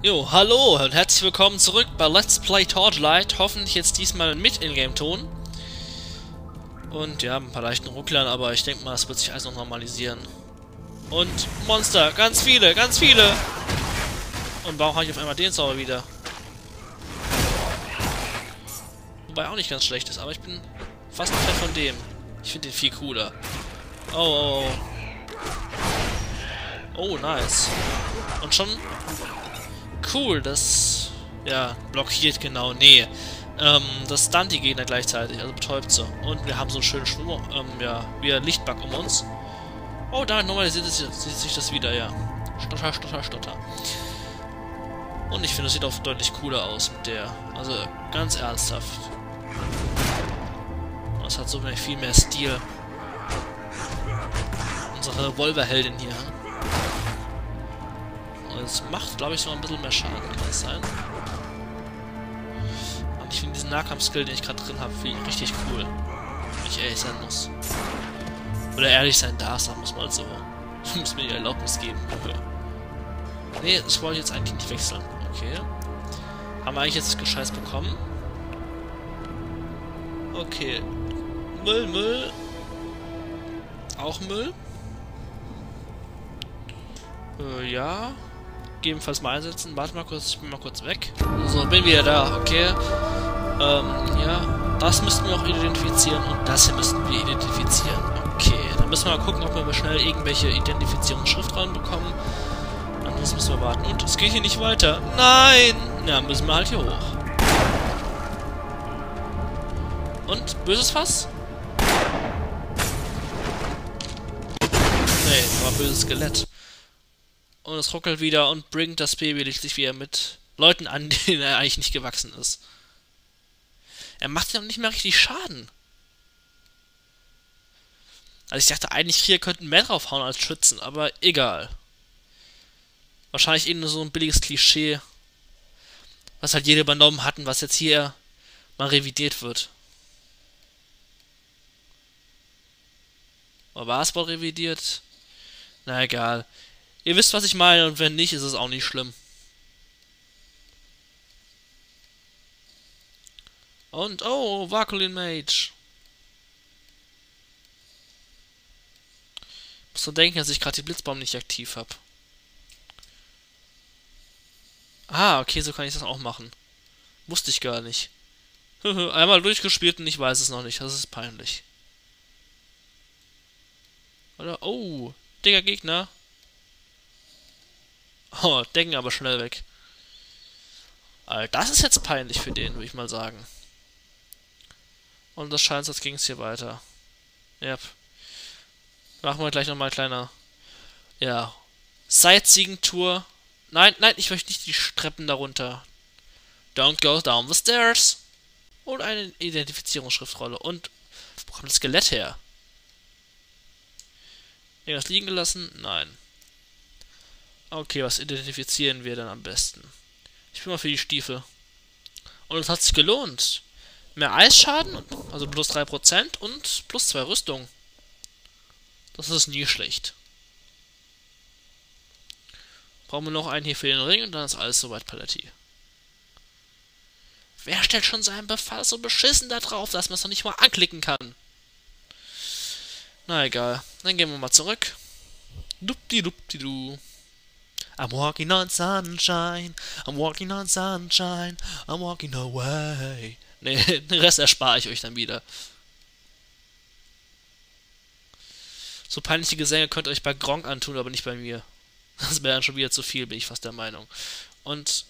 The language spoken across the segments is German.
Jo, hallo und herzlich willkommen zurück bei Let's Play Torchlight. Hoffentlich jetzt diesmal mit Ingame-Ton. Und ja, ein paar leichten Rucklern, aber ich denke mal, es wird sich alles noch normalisieren. Und Monster, ganz viele, ganz viele! Und warum habe ich auf einmal den Zauber wieder? Wobei auch nicht ganz schlecht ist, aber ich bin fast ein Fan von dem. Ich finde den viel cooler. Oh, oh, oh. Oh, nice. Und schon... Cool, das... Ja, blockiert genau. Nee. Das stunt die Gegner gleichzeitig, also betäubt sie. Und wir haben so einen schönen Schwur, ja, wie ein Lichtbug um uns. Oh, da normalisiert sich das wieder, ja. Stotter, stotter, stotter. Und ich finde, es sieht auch deutlich cooler aus mit der. Also, ganz ernsthaft. Das hat so viel mehr Stil. Unsere Revolverheldin hier. Und es macht, glaube ich, sogar ein bisschen mehr Schaden, kann das sein? Und ich finde diesen Nahkampf-Skill, den ich gerade drin habe, richtig cool. Wenn ich ehrlich sein muss. Oder ehrlich sein darf, sagen wir es mal so. Du musst mir die Erlaubnis geben. Nee, das wollte ich jetzt eigentlich nicht wechseln. Okay. Haben wir eigentlich jetzt das Gescheiß bekommen? Okay. Müll, Müll. Auch Müll? Ja. Gegebenenfalls mal einsetzen. Warte mal kurz, ich bin mal kurz weg. So, bin wieder da, okay. Ja. Das müssten wir auch identifizieren und das hier müssten wir identifizieren. Okay, dann müssen wir mal gucken, ob wir schnell irgendwelche Identifizierungsschriftrollen bekommen. Ansonsten müssen wir warten. Und es geht hier nicht weiter. Nein! Ja, müssen wir halt hier hoch. Und? Böses Fass? Nee, war böses Skelett. Und es ruckelt wieder und bringt das Baby sich wieder mit Leuten an, denen er eigentlich nicht gewachsen ist. Er macht ja noch nicht mehr richtig Schaden. Also ich dachte eigentlich, hier könnten mehr draufhauen als Schützen, aber egal. Wahrscheinlich eben nur so ein billiges Klischee, was halt jeder übernommen hatten, was jetzt hier mal revidiert wird. Oder war es wohl revidiert? Na egal. Ihr wisst, was ich meine, und wenn nicht, ist es auch nicht schlimm. Und, oh, Vakulin Mage. Muss so denken, dass ich gerade die Blitzbaum nicht aktiv habe. Ah, okay, so kann ich das auch machen. Wusste ich gar nicht. Einmal durchgespielt und ich weiß es noch nicht. Das ist peinlich. Oder, oh, dicker Gegner. Oh, denken aber schnell weg. Alter, das ist jetzt peinlich für den, würde ich mal sagen. Und das scheint, als ging es hier weiter. Yep. Machen wir gleich nochmal ein kleiner, ja, Sightseeing-Tour. Nein, nein, ich möchte nicht die Treppen darunter. Don't go down the stairs. Und eine Identifizierungsschriftrolle. Und, wo kommt das Skelett her? Irgendwas liegen gelassen? Nein. Okay, was identifizieren wir dann am besten? Ich bin mal für die Stiefel. Und es hat sich gelohnt. Mehr Eisschaden, also plus 3% und plus 2 Rüstung. Das ist nie schlecht. Brauchen wir noch einen hier für den Ring und dann ist alles soweit Paletti. Wer stellt schon seinen Befall so beschissen da drauf, dass man es noch nicht mal anklicken kann? Na egal. Dann gehen wir mal zurück. Dupdi-dupdi-du. I'm walking on sunshine, I'm walking on sunshine, I'm walking away. Ne, den Rest erspare ich euch dann wieder. So peinliche Gesänge könnt ihr euch bei Gronkh antun, aber nicht bei mir. Das wäre dann schon wieder zu viel, bin ich fast der Meinung. Und,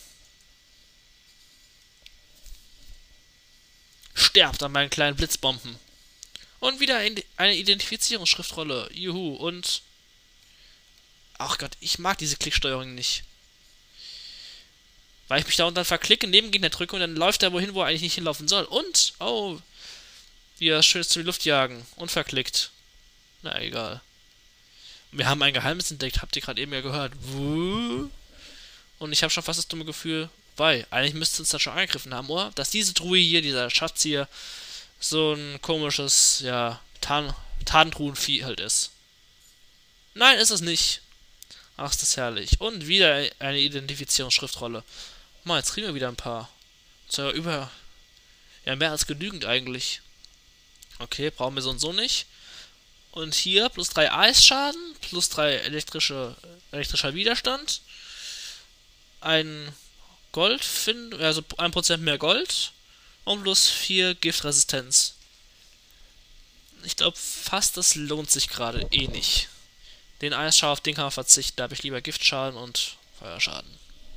sterbt an meinen kleinen Blitzbomben. Und wieder eine Identifizierungsschriftrolle. Juhu, und... Ach Gott, ich mag diese Klicksteuerung nicht. Weil ich mich da und dann verklicke, neben Gegner drücke und dann läuft er wohin, wo er eigentlich nicht hinlaufen soll. Und, oh, wie er schön zu die Luft jagen. Und verklickt. Na, egal. Wir haben ein Geheimnis entdeckt, habt ihr gerade eben ja gehört. Und ich habe schon fast das dumme Gefühl, weil, eigentlich müsste uns das schon angegriffen haben, oder? Dass diese Truhe hier, dieser Schatz hier, so ein komisches, ja, Tarntruhenvieh halt ist. Nein, ist es nicht. Ach, ist das herrlich. Und wieder eine Identifizierungsschriftrolle. Mal, jetzt kriegen wir wieder ein paar. So, ja, mehr als genügend eigentlich. Okay, brauchen wir so und so nicht. Und hier plus 3 Eisschaden, plus 3 elektrischer Widerstand. Ein Gold, also 1% mehr Gold. Und plus 4 Giftresistenz. Ich glaube fast, das lohnt sich gerade eh nicht. Den Eisschaden, auf den kann man verzichten. Da habe ich lieber Giftschaden und Feuerschaden.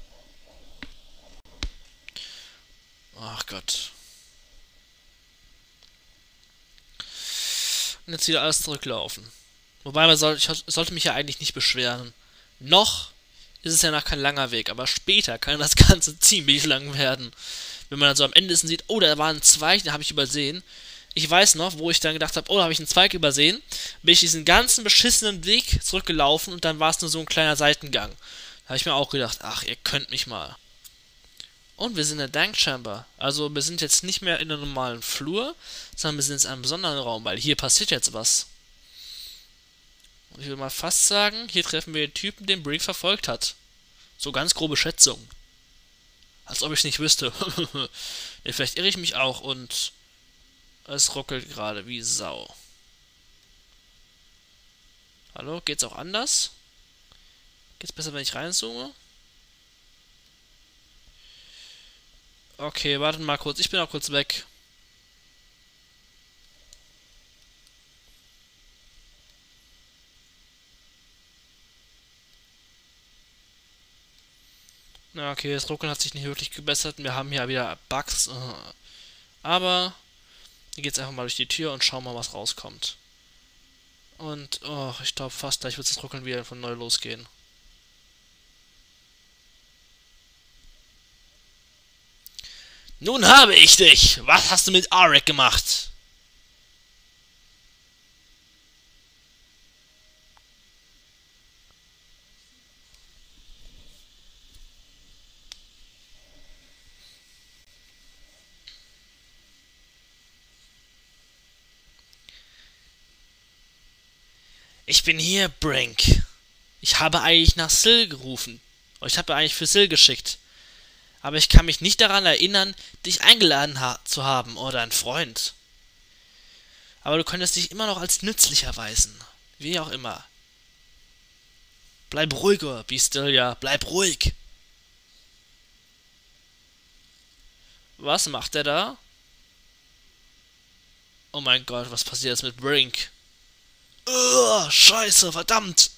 Ach Gott. Und jetzt wieder alles zurücklaufen. Wobei ich sollte mich ja eigentlich nicht beschweren. Noch ist es ja noch kein langer Weg, aber später kann das Ganze ziemlich lang werden. Wenn man dann so am Ende ist und sieht, oh, da war ein Zweig, den habe ich übersehen. Ich weiß noch, wo ich dann gedacht habe, oh, da habe ich einen Zweig übersehen, bin ich diesen ganzen beschissenen Weg zurückgelaufen und dann war es nur so ein kleiner Seitengang. Da habe ich mir auch gedacht, ach, ihr könnt mich mal. Und wir sind in der Dank Chamber. Also wir sind jetzt nicht mehr in einem normalen Flur, sondern wir sind jetzt in einem besonderen Raum, weil hier passiert jetzt was. Und ich würde mal fast sagen, hier treffen wir den Typen, den Brink verfolgt hat. So ganz grobe Schätzung. Als ob ich es nicht wüsste. Ja, vielleicht irre ich mich auch und es ruckelt gerade wie Sau. Hallo, geht's auch anders? Geht's besser, wenn ich reinzoome? Okay, wartet mal kurz. Ich bin auch kurz weg. Na, okay, das Ruckeln hat sich nicht wirklich gebessert. Wir haben hier wieder Bugs. Aber hier geht's einfach mal durch die Tür und schauen mal, was rauskommt. Und, oh, ich glaube fast gleich wird das Ruckeln wieder von neu losgehen. Nun habe ich dich! Was hast du mit Arik gemacht? Ich bin hier, Brink. Ich habe eigentlich nach Syl gerufen. Ich habe eigentlich für Syl geschickt. Aber ich kann mich nicht daran erinnern, dich eingeladen zu haben oder ein Freund. Aber du könntest dich immer noch als nützlich erweisen. Wie auch immer. Bleib ruhiger, Beastilia. Bleib ruhig. Was macht er da? Oh mein Gott, was passiert jetzt mit Brink? Scheiße, verdammt!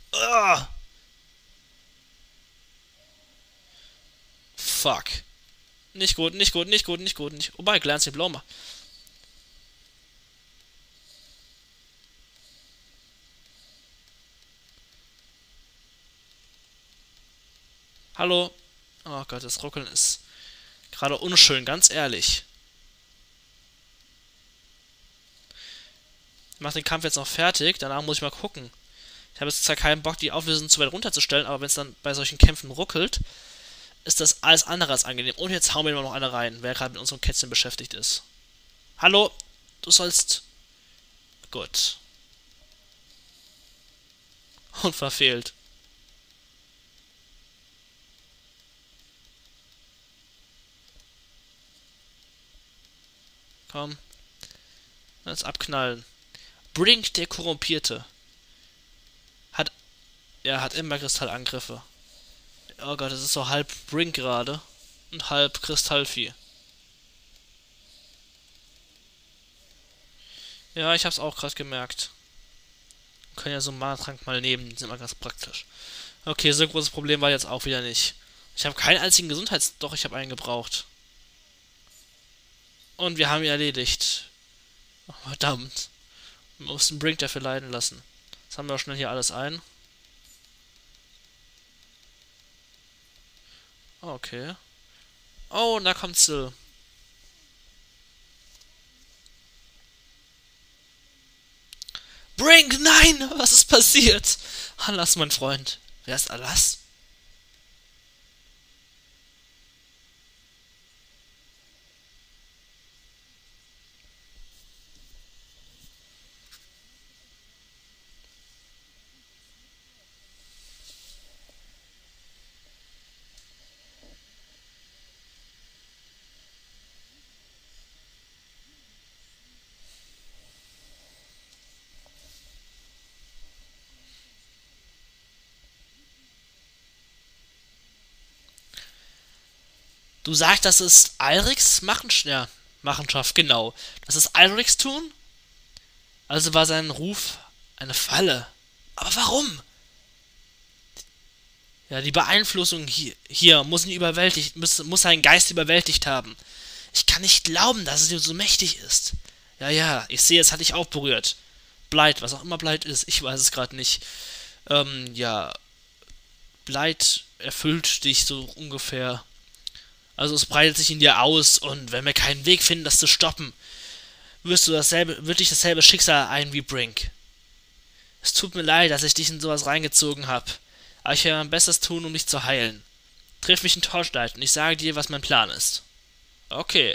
Fuck. Nicht gut, nicht gut, nicht gut, nicht gut, nicht. Oh mein, Glancy Blau. Hallo? Oh Gott, das Ruckeln ist gerade unschön, ganz ehrlich. Ich mach den Kampf jetzt noch fertig, danach muss ich mal gucken. Ich habe jetzt zwar keinen Bock, die Auflösung zu weit runterzustellen, aber wenn es dann bei solchen Kämpfen ruckelt, ist das alles andere als angenehm. Und jetzt hauen wir noch eine rein, wer gerade mit unserem Kätzchen beschäftigt ist. Hallo? Du sollst... Gut. Und verfehlt. Komm. Jetzt abknallen. Brink, der Korrumpierte. Hat immer Kristallangriffe. Oh Gott, das ist so halb Brink gerade. Und halb Kristallvieh. Ja, ich hab's auch gerade gemerkt. Wir können ja so einen Mana-Trank mal nehmen, die sind immer ganz praktisch. Okay, so ein großes Problem war jetzt auch wieder nicht. Ich habe keinen einzigen Doch, ich habe einen gebraucht. Und wir haben ihn erledigt. Oh, verdammt. Wir mussten Brink dafür leiden lassen. Jetzt haben wir auch schnell hier alles ein. Okay. Oh, und da kommt Syl. Brink, nein! Was ist passiert? Alas, mein Freund. Wer ist Alas? Du sagst, das ist Alrics Machenschaft, genau. Das ist Alrics tun? Also war sein Ruf eine Falle. Aber warum? Ja, die Beeinflussung hier muss ihn muss seinen Geist überwältigt haben. Ich kann nicht glauben, dass es ihm so mächtig ist. Ja, ja, ich sehe, es hat dich auch berührt. Blight, was auch immer Blight ist, ich weiß es gerade nicht. Ja, Blight erfüllt dich so ungefähr. Also es breitet sich in dir aus und wenn wir keinen Weg finden, das zu stoppen, wird dich dasselbe Schicksal ein wie Brink. Es tut mir leid, dass ich dich in sowas reingezogen habe. Aber ich werde mein Bestes tun, um dich zu heilen. Triff mich in Torchlight und ich sage dir, was mein Plan ist. Okay.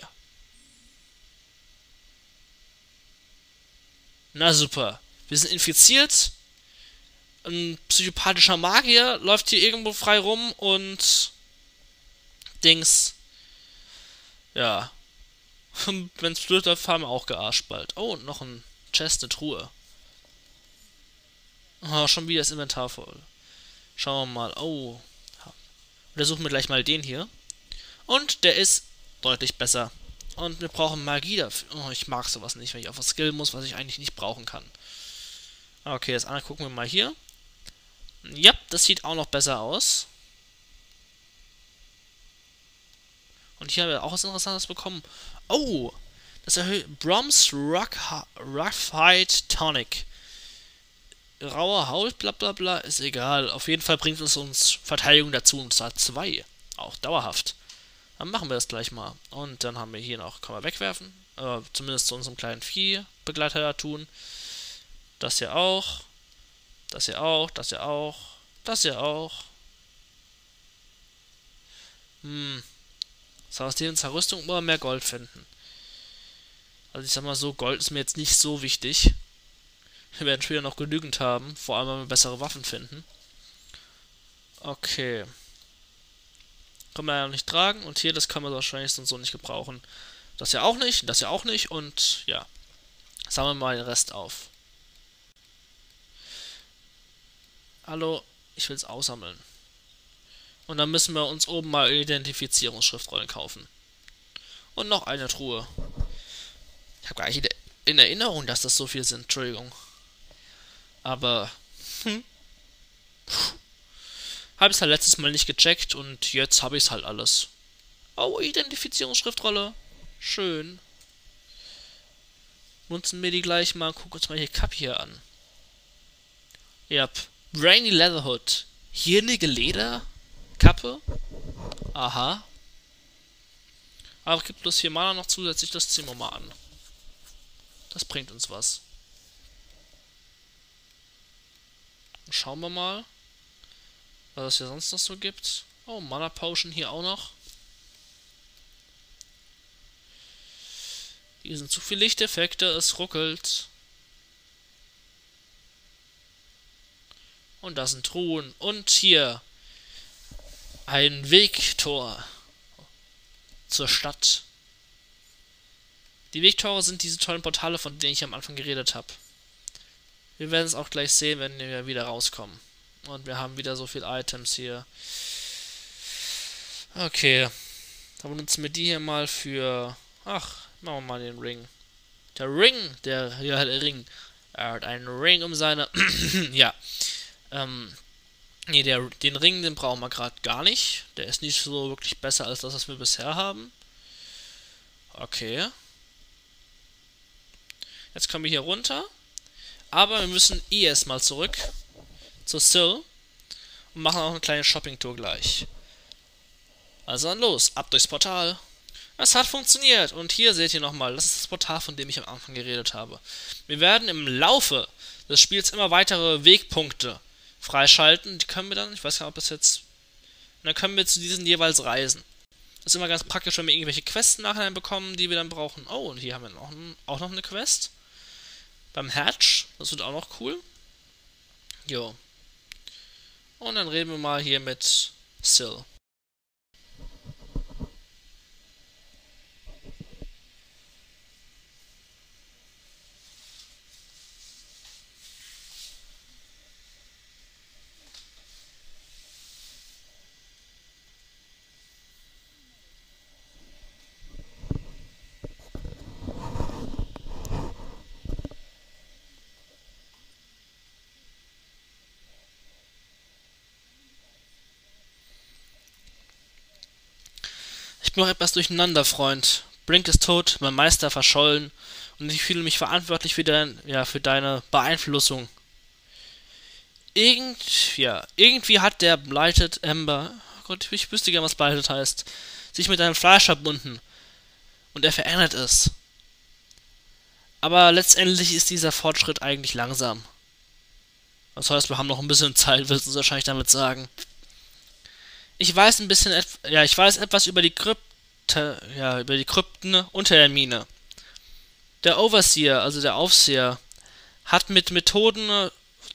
Na super. Wir sind infiziert. Ein psychopathischer Magier läuft hier irgendwo frei rum und Dings. Ja. Wenn's blöd läuft, fahren wir auch gearscht bald. Oh, und noch ein Chest, eine Truhe. Oh, schon wieder das Inventar voll. Schauen wir mal. Oh. Untersuchen wir gleich mal den hier. Und der ist deutlich besser. Und wir brauchen Magie dafür. Oh, ich mag sowas nicht, wenn ich auf was Skill muss, was ich eigentlich nicht brauchen kann. Okay, das andere gucken wir mal hier. Ja, das sieht auch noch besser aus. Und hier haben wir auch was Interessantes bekommen. Oh, das erhöht Broms Rockfight Tonic. Raue Haut, bla bla bla, ist egal. Auf jeden Fall bringt es uns Verteidigung dazu, und zwar 2. Auch dauerhaft. Dann machen wir das gleich mal. Und dann haben wir hier noch, kann man wegwerfen. Zumindest zu unserem kleinen Viehbegleiter tun. Das hier auch. Das hier auch, das hier auch. Das hier auch. Soll aus denen Zerrüstung immer mehr Gold finden? Also ich sag mal so, Gold ist mir jetzt nicht so wichtig. Wir werden später noch genügend haben, vor allem wenn wir bessere Waffen finden. Okay. Können wir ja nicht tragen und hier, das können wir wahrscheinlich so nicht gebrauchen. Das ja auch nicht, das ja auch nicht und ja. Sammeln wir mal den Rest auf. Hallo, ich will es aussammeln. Und dann müssen wir uns oben mal Identifizierungsschriftrollen kaufen. Und noch eine Truhe. Ich habe gar nicht in Erinnerung, dass das so viel sind, Entschuldigung. Aber, habe ich es halt letztes Mal nicht gecheckt und jetzt habe ich es halt alles. Oh, Identifizierungsschriftrolle. Schön. Nutzen wir die gleich mal. Guck uns mal hier Cup hier an. Ja, Brainy Leatherhood. Hirnige Lederkappe. Aha. Aber gibt bloß 4 Mana noch zusätzlich, das ziehen wir mal an. Das bringt uns was. Schauen wir mal, was es hier sonst noch so gibt. Oh, Mana Potion hier auch noch. Hier sind zu viele Lichteffekte, es ruckelt. Und das sind Truhen. Und hier ein Wegtor zur Stadt. Die Wegtore sind diese tollen Portale, von denen ich am Anfang geredet habe. Wir werden es auch gleich sehen, wenn wir wieder rauskommen. Und wir haben wieder so viele Items hier. Okay. Dann benutzen wir die hier mal für... Ach, machen wir mal den Ring. Der Ring, der Ring. Er hat einen Ring um seine... ja. Nee, den Ring, den brauchen wir gerade gar nicht. Der ist nicht so wirklich besser als das, was wir bisher haben. Okay. Jetzt kommen wir hier runter. Aber wir müssen erstmal zurück zu Syl und machen auch eine kleine Shopping-Tour gleich. Also dann los, ab durchs Portal. Es hat funktioniert und hier seht ihr nochmal, das ist das Portal, von dem ich am Anfang geredet habe. Wir werden im Laufe des Spiels immer weitere Wegpunkte freischalten. Die können wir dann, ich weiß gar nicht, ob das jetzt... Und dann können wir zu diesen jeweils reisen. Das ist immer ganz praktisch, wenn wir irgendwelche Quests nachher bekommen, die wir dann brauchen. Oh, und hier haben wir auch noch eine Quest. Beim Hatch, das wird auch noch cool. Jo. Und dann reden wir mal hier mit Syl. Ich bin noch etwas durcheinander, Freund. Brink ist tot, mein Meister verschollen und ich fühle mich verantwortlich für deine Beeinflussung. Irgendwie hat der Blighted Ember, oh Gott, ich wüsste gerne, was Blighted heißt, sich mit deinem Fleisch verbunden und er verändert es. Aber letztendlich ist dieser Fortschritt eigentlich langsam. Das heißt, wir haben noch ein bisschen Zeit, willst du uns wahrscheinlich damit sagen. Ich weiß ich weiß etwas über die über die Krypten unter der Mine. Der Overseer, also der Aufseher, hat mit Methoden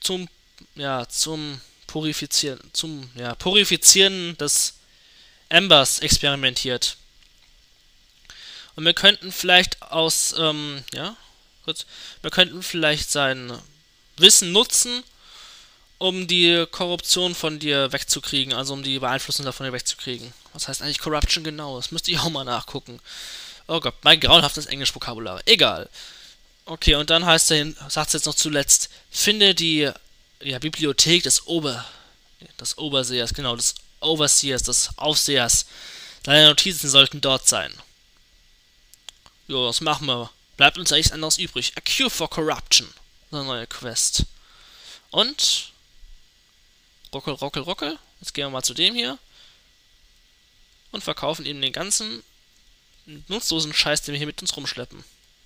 zum Purifizieren des Embers experimentiert. Und wir könnten vielleicht wir könnten vielleicht sein Wissen nutzen, um die Korruption von dir wegzukriegen, also um die Beeinflussung davon dir wegzukriegen. Was heißt eigentlich Corruption genau? Das müsste ich auch mal nachgucken. Oh Gott, mein grauenhaftes Englisch-Vokabular. Egal. Okay, und dann sagt es jetzt noch zuletzt, finde die Bibliothek des Obersehers, genau, des Overseers, des Aufsehers. Deine Notizen sollten dort sein. Jo, das machen wir. Bleibt uns nichts anderes übrig. A Cure for Corruption. Eine neue Quest. Und Rockel. Jetzt gehen wir mal zu dem hier. Und verkaufen ihm den ganzen nutzlosen Scheiß, den wir hier mit uns rumschleppen.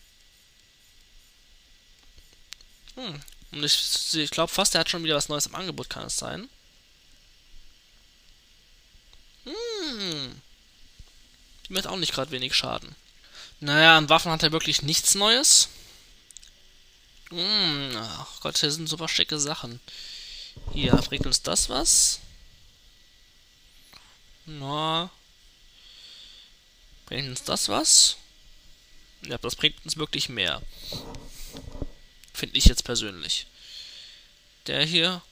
Und ich glaube fast, er hat schon wieder was Neues im Angebot, kann es sein? Die macht auch nicht gerade wenig Schaden. Naja, an Waffen hat er wirklich nichts Neues. Ach Gott, hier sind super schicke Sachen. Hier, bringt uns das was? Na. Bringt uns das was? Ja, das bringt uns wirklich mehr. Finde ich jetzt persönlich. Der hier.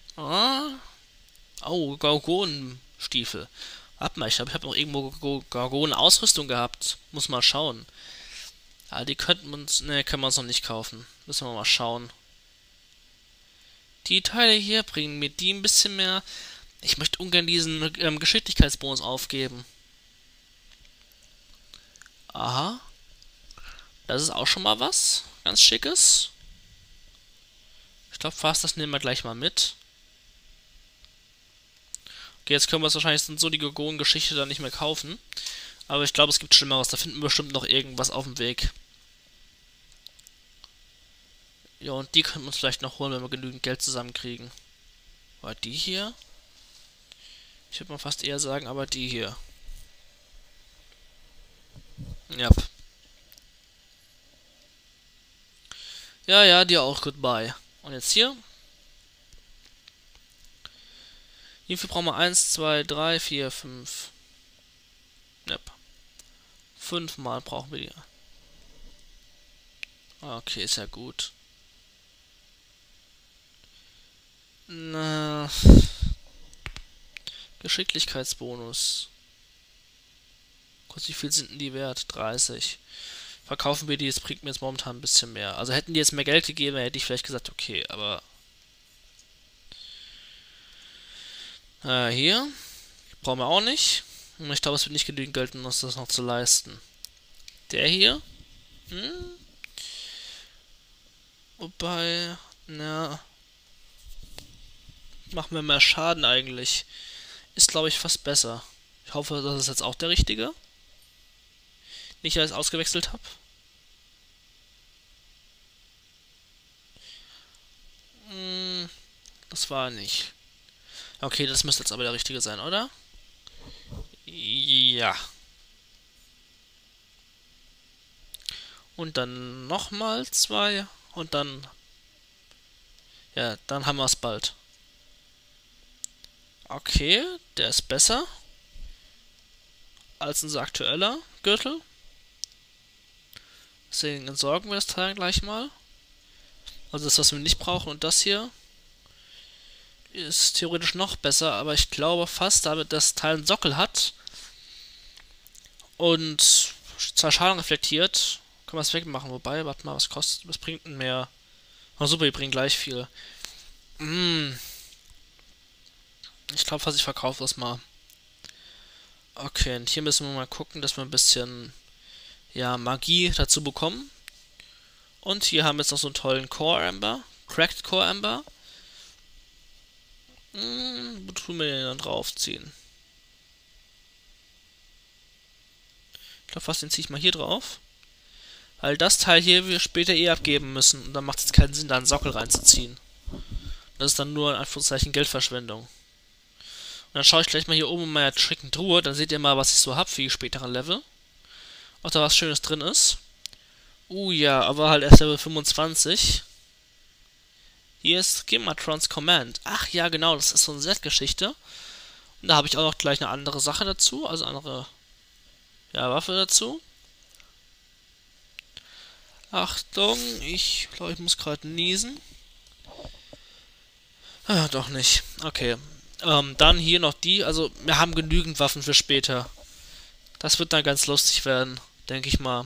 Oh, Gorgonenstiefel. Warte mal, ich habe noch irgendwo Gorgonen-Ausrüstung gehabt. Muss mal schauen. Ah, die können wir uns noch nicht kaufen. Müssen wir mal schauen. Die Teile hier bringen mir die ein bisschen mehr. Ich möchte ungern diesen Geschicklichkeitsbonus aufgeben. Aha. Das ist auch schon mal was. Ganz Schickes. Ich glaube fast, das nehmen wir gleich mal mit. Okay, jetzt können wir es wahrscheinlich so die Gorgonen-Geschichte dann nicht mehr kaufen. Aber ich glaube, es gibt Schlimmeres. Da finden wir bestimmt noch irgendwas auf dem Weg. Ja, und die können wir uns vielleicht noch holen, wenn wir genügend Geld zusammenkriegen. War die hier? Ich würde mal fast eher sagen, aber die hier. Ja. Ja, dir auch. Goodbye. Und jetzt hier? Hierfür brauchen wir 1, 2, 3, 4, 5. Yep. 5 Mal brauchen wir die. Okay, ist ja gut. Na. Geschicklichkeitsbonus. Kurz, wie viel sind denn die wert? 30. Verkaufen wir die, das bringt mir jetzt momentan ein bisschen mehr. Also hätten die jetzt mehr Geld gegeben, hätte ich vielleicht gesagt, okay, aber... hier. Brauchen wir auch nicht. Und ich glaube, es wird nicht genügend Geld, um uns das noch zu leisten. Der hier. Wobei, machen wir mehr Schaden eigentlich. Ist, glaube ich, fast besser. Ich hoffe, das ist jetzt auch der richtige. Nicht, dass ich es ausgewechselt habe. Das war nicht. Okay, das müsste jetzt aber der richtige sein, oder? Ja. Und dann nochmal 2. Und dann... Ja, dann haben wir es bald. Okay, der ist besser als unser aktueller Gürtel. Deswegen entsorgen wir das Teil gleich mal. Also das, was wir nicht brauchen. Und das hier ist theoretisch noch besser, aber ich glaube fast, damit das Teil einen Sockel hat und zwar Schaden reflektiert, können wir es wegmachen. Wobei, warte mal, was kostet, was bringt denn mehr? Oh super, die bringen gleich viel. Ich glaube fast, ich verkaufe das mal. Okay, und hier müssen wir mal gucken, dass wir ein bisschen, ja, Magie dazu bekommen. Und hier haben wir jetzt noch so einen tollen Core Ember. Cracked Core Ember. Wo tun wir den dann draufziehen? Ich glaube fast, den ziehe ich mal hier drauf. Weil das Teil hier wir später eh abgeben müssen. Und dann macht es keinen Sinn, da einen Sockel reinzuziehen. Das ist dann nur in Anführungszeichen Geldverschwendung. Und dann schaue ich gleich mal hier oben in meiner schicken Truhe. Dann seht ihr mal, was ich so habe für die späteren Level. Ob da was Schönes drin ist. Ja, aber halt erst Level 25. Hier ist Gematrons Command. Ach ja, genau, das ist so eine Set-Geschichte. Und da habe ich auch noch gleich eine andere Sache dazu. Also andere, ja, Waffe dazu. Achtung, ich glaube, ich muss gerade niesen. Ah, doch nicht. Okay. Dann hier noch die. Also, wir haben genügend Waffen für später. Das wird dann ganz lustig werden, denke ich mal.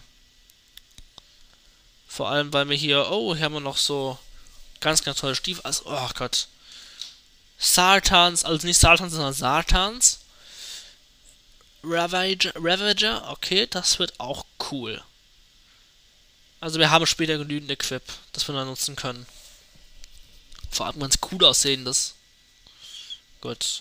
Vor allem, weil wir hier... Oh, hier haben wir noch so ganz, ganz tolle Stiefel. Also, oh Gott. Sartans, also nicht Sartans, sondern Sartans. Ravager, okay, das wird auch cool. Also wir haben später genügend Equip, das wir dann nutzen können. Vor allem ganz cool aussehendes. Gut.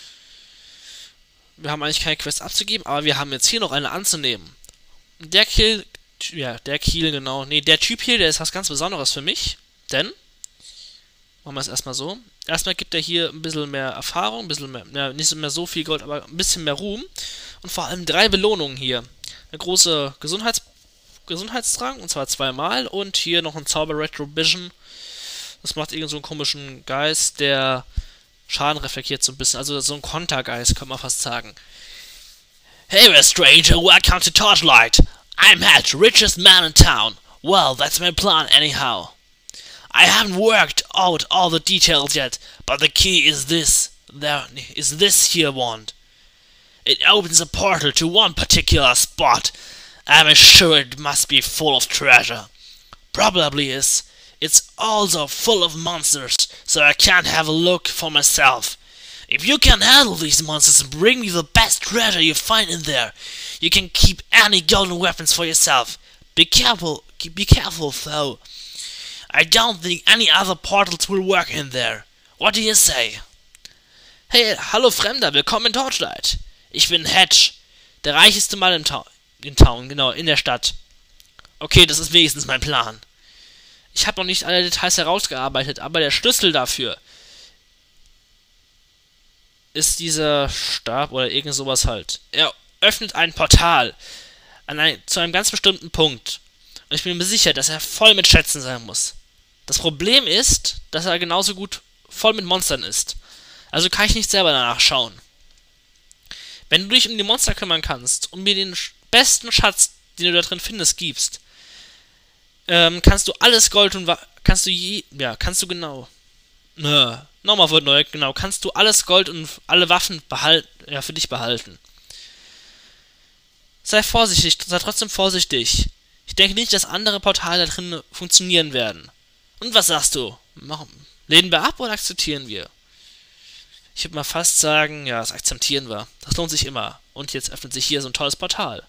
Wir haben eigentlich keine Quest abzugeben, aber wir haben jetzt hier noch eine anzunehmen. Der Kill, ja, der Kill, genau. Ne, der Typ hier, der ist was ganz Besonderes für mich. Denn, machen wir es erstmal so. Erstmal gibt er hier ein bisschen mehr Erfahrung, ein bisschen mehr, ja, nicht mehr so viel Gold, aber ein bisschen mehr Ruhm. Und vor allem 3 Belohnungen hier. Eine große Gesundheitstrank, und zwar 2-mal. Und hier noch ein Zauber Retrovision. Das macht irgend so einen komischen Geist, der Schaden reflektiert so ein bisschen. Also so ein Kontergeist, kann man fast sagen. Hey there, stranger, welcome to Torchlight. I'm Hatch, richest man in town. Well, that's my plan anyhow. I haven't worked out all the details yet, but the key is this. There is this here wand. It opens a portal to one particular spot. I'm sure it must be full of treasure. Probably is. It's also full of monsters, so I can't have a look for myself. If you can handle these monsters and bring me the best treasure you find in there, you can keep any golden weapons for yourself. Be careful though. I don't think any other portals will work in there. What do you say? Hey, hallo Fremder, willkommen in Torchlight. Ich bin Hatch, der reicheste Mann in Town, genau, in der Stadt. Okay, das ist wenigstens mein Plan. Ich habe noch nicht alle Details herausgearbeitet, aber der Schlüssel dafür ist dieser Stab oder irgend sowas halt. Er öffnet ein Portal zu einem ganz bestimmten Punkt. Und ich bin mir sicher, dass er voll mit Schätzen sein muss. Das Problem ist, dass er genauso gut voll mit Monstern ist. Also kann ich nicht selber danach schauen. Wenn du dich um die Monster kümmern kannst und mir den besten Schatz, den du da drin findest, gibst, kannst du alles Gold und kannst du genau. Nochmal von neu, genau, kannst du alles Gold und alle Waffen für dich behalten. Sei vorsichtig, sei trotzdem vorsichtig. Ich denke nicht, dass andere Portale da drin funktionieren werden. Und was sagst du? Lehnen wir ab oder akzeptieren wir? Ich würde mal fast sagen, ja, das akzeptieren wir. Das lohnt sich immer. Und jetzt öffnet sich hier so ein tolles Portal.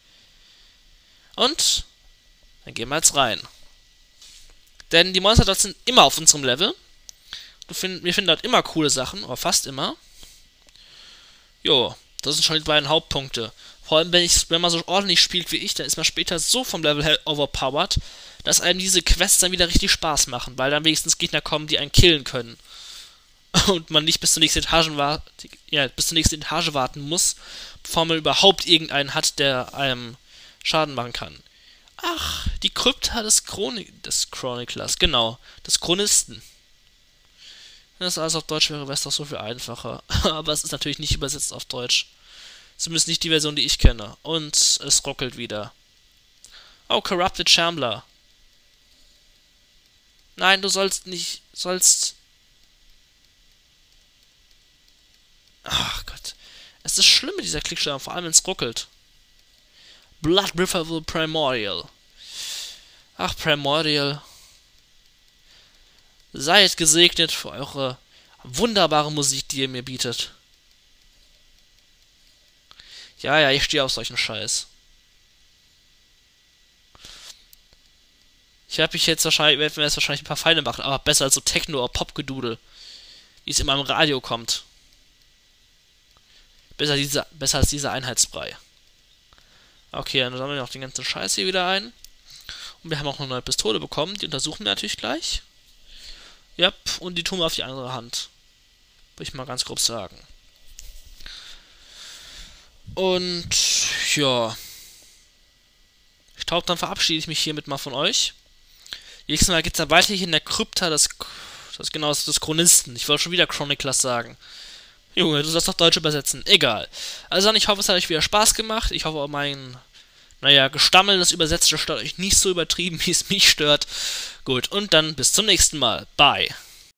Und dann gehen wir jetzt rein. Denn die Monster dort sind immer auf unserem Level. Wir finden dort immer coole Sachen, oder fast immer. Jo, das sind schon die beiden Hauptpunkte. Vor allem, wenn man so ordentlich spielt wie ich, dann ist man später so vom Level her overpowered, dass einem diese Quests dann wieder richtig Spaß machen, weil dann wenigstens Gegner kommen, die einen killen können. Und man nicht bis zur nächsten Etage warten muss, bevor man überhaupt irgendeinen hat, der einem Schaden machen kann. Ach, die Krypta des Chroniclers, genau, des Chronisten. Wenn das alles auf Deutsch wäre, wäre es doch so viel einfacher. Aber es ist natürlich nicht übersetzt auf Deutsch. Zumindest nicht die Version, die ich kenne. Und es ruckelt wieder. Oh, Corrupted Shambler. Nein, du sollst nicht... Ach Gott. Es ist schlimm mit dieser Klicksteuerung, vor allem wenn es ruckelt. Blood River Primordial. Ach, Primordial. Seid gesegnet für eure wunderbare Musik, die ihr mir bietet. Ja, ja, ich stehe auf solchen Scheiß. Ich werde mir jetzt wahrscheinlich ein paar Feinde machen, aber besser als so Techno- oder Popgedudel, wie es immer im Radio kommt. Besser als dieser Einheitsbrei. Okay, dann sammeln wir noch den ganzen Scheiß hier wieder ein. Und wir haben auch eine neue Pistole bekommen, die untersuchen wir natürlich gleich. Ja, und die tun wir auf die andere Hand. Würde ich mal ganz grob sagen. Und ja. Ich glaube, dann verabschiede ich mich hiermit mal von euch. Nächstes Mal geht es dann weiter hier in der Krypta des Chronisten. Ich wollte schon wieder Chroniclers sagen. Junge, du sollst doch Deutsch übersetzen. Egal. Also dann, ich hoffe, es hat euch wieder Spaß gemacht. Ich hoffe, auch mein, Gestammel, das Übersetzte stört euch nicht so übertrieben, wie es mich stört. Gut, und dann bis zum nächsten Mal. Bye.